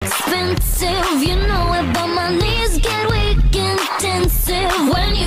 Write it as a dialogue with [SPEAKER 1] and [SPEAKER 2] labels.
[SPEAKER 1] expensive. You know it, but my knees get weak intensive when